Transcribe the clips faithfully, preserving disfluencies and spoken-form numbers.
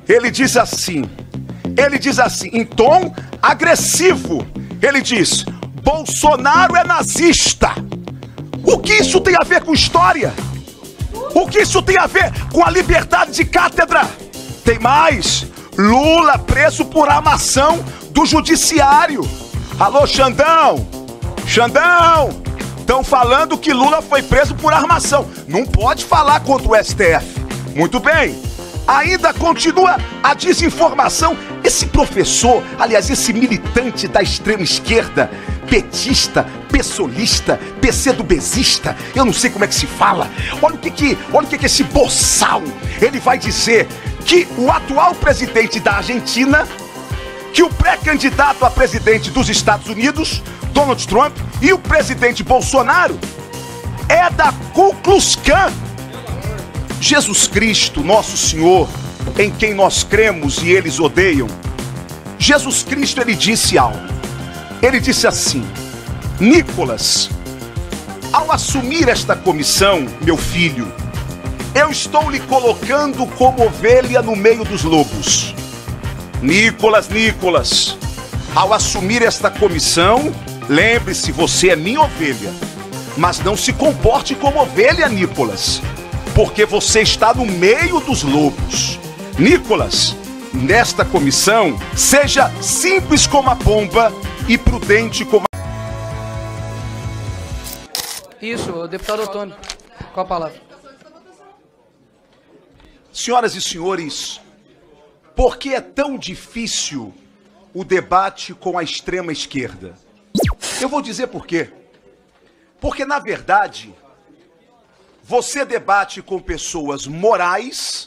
Ele diz assim, ele diz assim, em tom agressivo, ele diz: Bolsonaro é nazista. O que isso tem a ver com história? O que isso tem a ver com a liberdade de cátedra? Tem mais, Lula preso por armação do judiciário. Alô, Xandão, Xandão, estão falando que Lula foi preso por armação. Não pode falar contra o S T F. Muito bem, ainda continua a desinformação. Esse professor, aliás, esse militante da extrema esquerda, petista, pessolista, pseudobezista, eu não sei como é que se fala. Olha o que que, olha o que que esse boçal, ele vai dizer que o atual presidente da Argentina, que o pré-candidato a presidente dos Estados Unidos, Donald Trump, e o presidente Bolsonaro é da Ku Klux Klan. Jesus Cristo, nosso Senhor, em quem nós cremos e eles odeiam, Jesus Cristo, ele disse algo. Ele disse assim: Nicolas, ao assumir esta comissão, meu filho, eu estou lhe colocando como ovelha no meio dos lobos. Nicolas, Nicolas, ao assumir esta comissão, lembre-se, você é minha ovelha, mas não se comporte como ovelha, Nicolas, porque você está no meio dos lobos. Nicolas, nesta comissão, seja simples como a pomba e prudente como a... Isso, deputado Otônio, com a palavra. Senhoras e senhores, por que é tão difícil o debate com a extrema esquerda? Eu vou dizer por quê. Porque, na verdade, você debate com pessoas morais,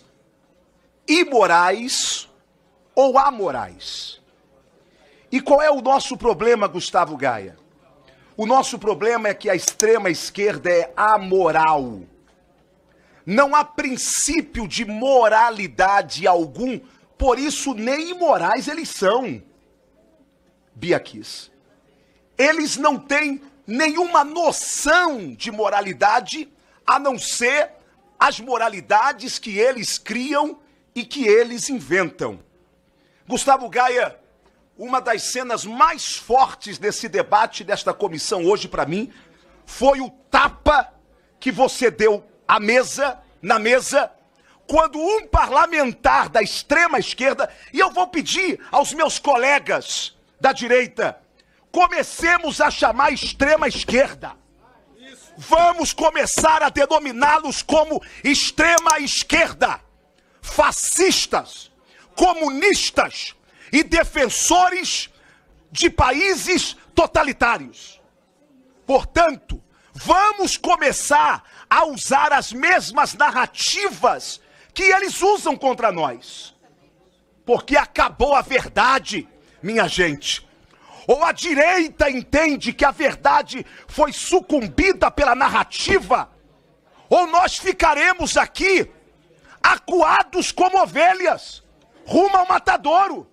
imorais ou amorais. E qual é o nosso problema, Gustavo Gaia? O nosso problema é que a extrema esquerda é amoral. Não há princípio de moralidade algum, por isso nem imorais eles são. Bia Kiss. Eles não têm nenhuma noção de moralidade, a não ser as moralidades que eles criam e que eles inventam. Gustavo Gaia, uma das cenas mais fortes desse debate, desta comissão hoje para mim, foi o tapa que você deu à mesa, na mesa, quando um parlamentar da extrema esquerda, e eu vou pedir aos meus colegas da direita, comecemos a chamar extrema esquerda. Vamos começar a denominá-los como extrema esquerda, fascistas, comunistas e defensores de países totalitários. Portanto, vamos começar a usar as mesmas narrativas que eles usam contra nós. Porque acabou a verdade, minha gente. Ou a direita entende que a verdade foi sucumbida pela narrativa, ou nós ficaremos aqui acuados como ovelhas, rumo ao matadouro.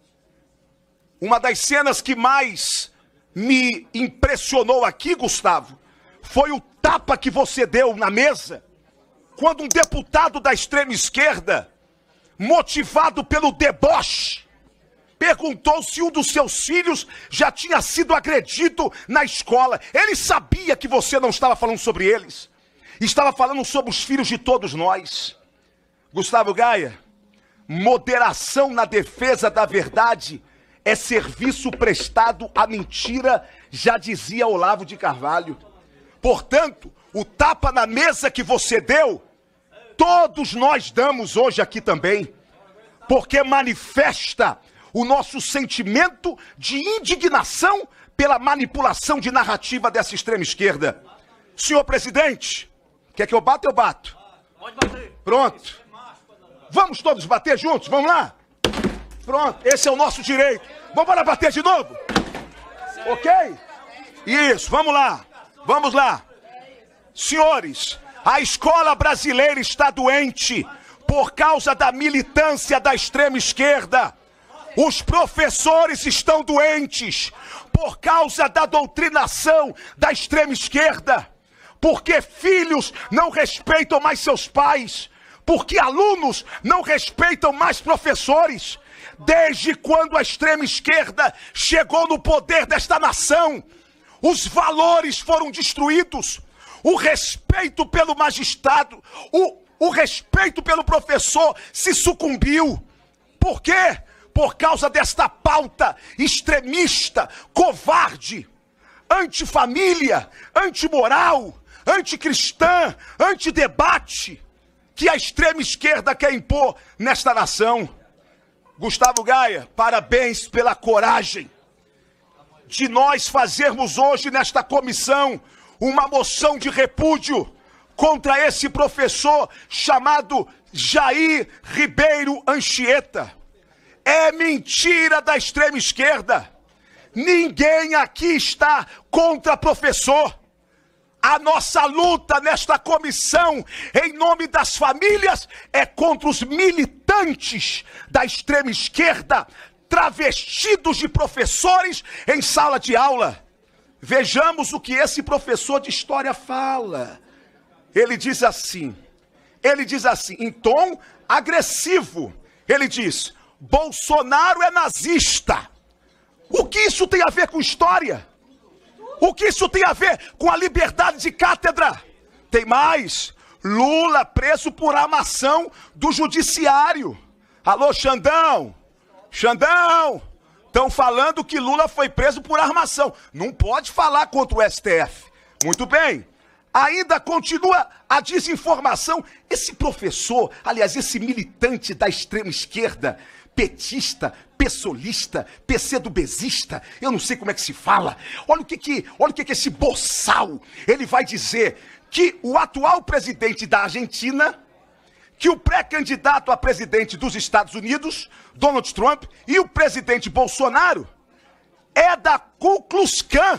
Uma das cenas que mais me impressionou aqui, Gustavo, foi o tapa que você deu na mesa, quando um deputado da extrema esquerda, motivado pelo deboche, perguntou se um dos seus filhos já tinha sido agredido na escola. Ele sabia que você não estava falando sobre eles, estava falando sobre os filhos de todos nós. Gustavo Gaia, moderação na defesa da verdade é serviço prestado à mentira, já dizia Olavo de Carvalho. Portanto, o tapa na mesa que você deu, todos nós damos hoje aqui também, porque manifesta o nosso sentimento de indignação pela manipulação de narrativa dessa extrema esquerda. Senhor presidente, quer que eu bata, eu bato. Pode bater. Pronto. Vamos todos bater juntos, vamos lá? Pronto, esse é o nosso direito. Vamos para bater de novo? Ok? Isso, vamos lá. Vamos lá. Senhores, a escola brasileira está doente por causa da militância da extrema esquerda. Os professores estão doentes por causa da doutrinação da extrema esquerda. Porque filhos não respeitam mais seus pais. porque alunos não respeitam mais professores. Desde quando a extrema esquerda chegou no poder desta nação, os valores foram destruídos, o respeito pelo magistrado, o, o respeito pelo professor se sucumbiu. Por quê? Por causa desta pauta extremista, covarde, antifamília, antimoral, anticristã, antidebate, que a extrema esquerda quer impor nesta nação. Gustavo Gaia, parabéns pela coragem de nós fazermos hoje nesta comissão uma moção de repúdio contra esse professor chamado Jair Ribeiro Anchieta. É mentira da extrema esquerda. Ninguém aqui está contra professor. A nossa luta nesta comissão, em nome das famílias, é contra os militantes da extrema esquerda, travestidos de professores em sala de aula. Vejamos o que esse professor de história fala. Ele diz assim, ele diz assim, em tom agressivo, ele diz: Bolsonaro é nazista. O que isso tem a ver com história? O que isso tem a ver com a liberdade de cátedra? Tem mais. Lula preso por armação do judiciário. Alô, Xandão? Xandão? Estão falando que Lula foi preso por armação. Não pode falar contra o S T F. Muito bem. Ainda continua a desinformação. Esse professor, aliás, esse militante da extrema esquerda, petista, pessolista, pseudobezista, eu não sei como é que se fala. Olha o que que, olha o que que esse boçal, ele vai dizer que o atual presidente da Argentina, que o pré-candidato a presidente dos Estados Unidos, Donald Trump, e o presidente Bolsonaro é da Ku Klux Klan.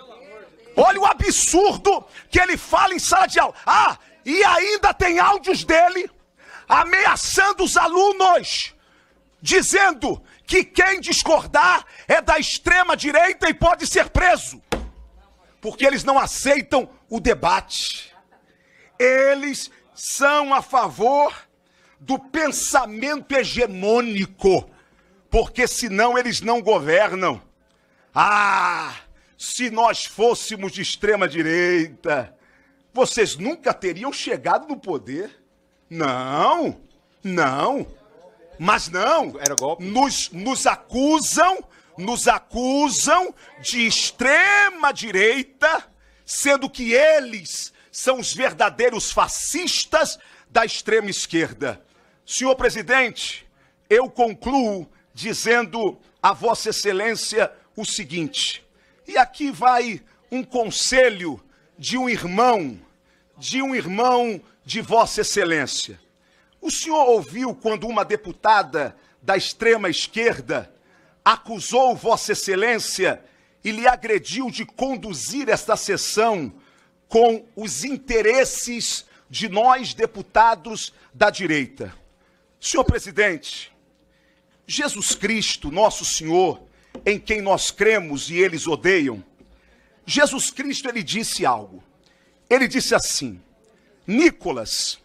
Olha o absurdo que ele fala em sala de aula. Ah, e ainda tem áudios dele ameaçando os alunos, dizendo que quem discordar é da extrema direita e pode ser preso, porque eles não aceitam o debate. Eles são a favor do pensamento hegemônico, porque senão eles não governam. Ah, se nós fôssemos de extrema direita, vocês nunca teriam chegado no poder. Não, não. Mas não, Era golpe. Nos, nos acusam, nos acusam de extrema direita, sendo que eles são os verdadeiros fascistas da extrema esquerda. Senhor presidente, eu concluo dizendo a Vossa Excelência o seguinte, e aqui vai um conselho de um irmão, de um irmão de Vossa Excelência. O senhor ouviu quando uma deputada da extrema esquerda acusou Vossa Excelência e lhe agrediu de conduzir esta sessão com os interesses de nós, deputados da direita? Senhor presidente, Jesus Cristo, nosso Senhor, em quem nós cremos e eles odeiam, Jesus Cristo, ele disse algo. Ele disse assim: Nicolas,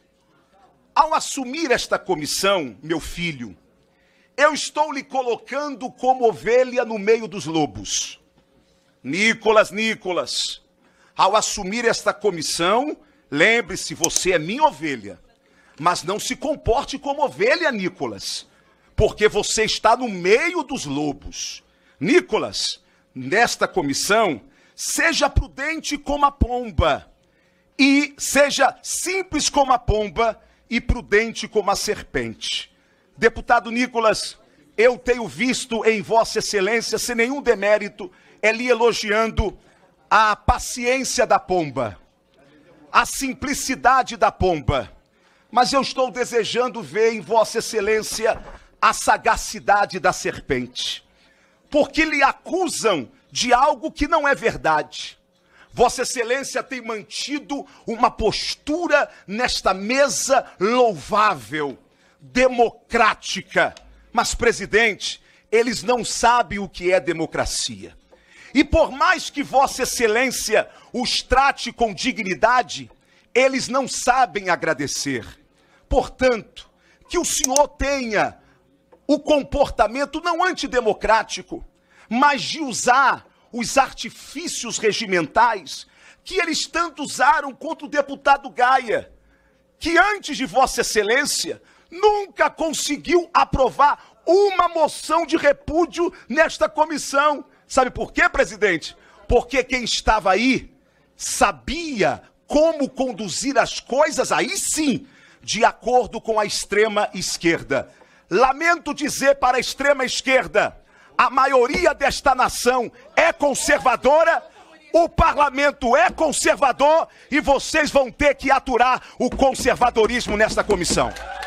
ao assumir esta comissão, meu filho, eu estou lhe colocando como ovelha no meio dos lobos. Nicolas, Nicolas, ao assumir esta comissão, lembre-se, você é minha ovelha, mas não se comporte como ovelha, Nicolas, porque você está no meio dos lobos. Nicolas, nesta comissão, seja prudente como a pomba, e seja simples como a pomba, e prudente como a serpente. Deputado Nicolas, eu tenho visto em Vossa Excelência, sem nenhum demérito, é lhe elogiando a paciência da pomba, a simplicidade da pomba, mas eu estou desejando ver em Vossa Excelência a sagacidade da serpente, porque lhe acusam de algo que não é verdade. Vossa Excelência tem mantido uma postura nesta mesa louvável, democrática. Mas, presidente, eles não sabem o que é democracia. E por mais que Vossa Excelência os trate com dignidade, eles não sabem agradecer. portanto, que o senhor tenha o comportamento não antidemocrático, mas de usar os artifícios regimentais que eles tanto usaram contra o deputado Gaia, que antes de Vossa Excelência nunca conseguiu aprovar uma moção de repúdio nesta comissão. Sabe por quê, presidente? Porque quem estava aí sabia como conduzir as coisas, aí sim, de acordo com a extrema esquerda. Lamento dizer para a extrema esquerda, a maioria desta nação é conservadora, o parlamento é conservador e vocês vão ter que aturar o conservadorismo nesta comissão.